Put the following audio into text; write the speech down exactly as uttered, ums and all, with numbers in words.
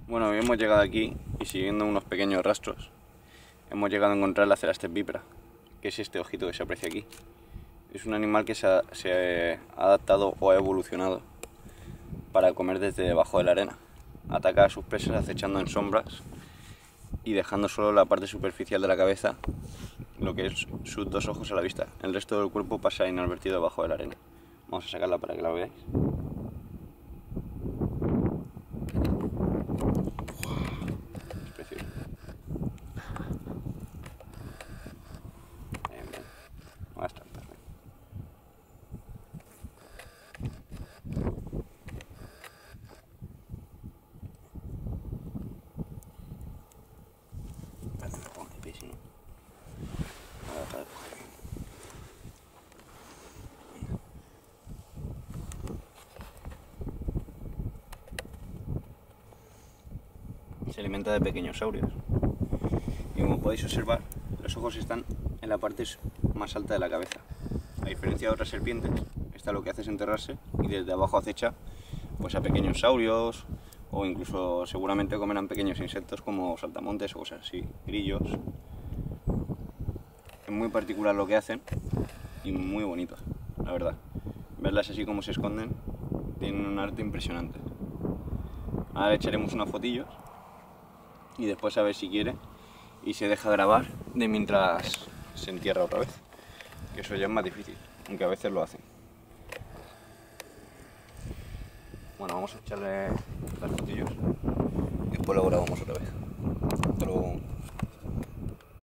Bueno, hemos llegado aquí y siguiendo unos pequeños rastros hemos llegado a encontrar la Cerastes vipera, que es este ojito que se aprecia aquí. Es un animal que se ha, se ha adaptado o ha evolucionado para comer desde debajo de la arena. Ataca a sus presas acechando en sombras y dejando solo la parte superficial de la cabeza, lo que es sus dos ojos a la vista. El resto del cuerpo pasa inadvertido debajo de la arena. Vamos a sacarla para que la veáis. Es precioso. Bien, bien. Va a estar perfecto. Parece un poco de pis, ¿no? Voy a dejar de coger. Se alimenta de pequeños saurios y, como podéis observar, los ojos están en la parte más alta de la cabeza. A diferencia de otras serpientes, esta lo que hace es enterrarse y desde abajo acecha pues a pequeños saurios, o incluso seguramente comerán pequeños insectos como saltamontes o cosas así, grillos. Es muy particular lo que hacen y muy bonito, la verdad. Verlas así como se esconden, tienen un arte impresionante. Ahora le echaremos unas fotillos y después a ver si quiere y se deja grabar de mientras se entierra otra vez, que eso ya es más difícil, aunque a veces lo hacen. Bueno, vamos a echarle las fotillos y después lo grabamos otra vez. Hasta luego.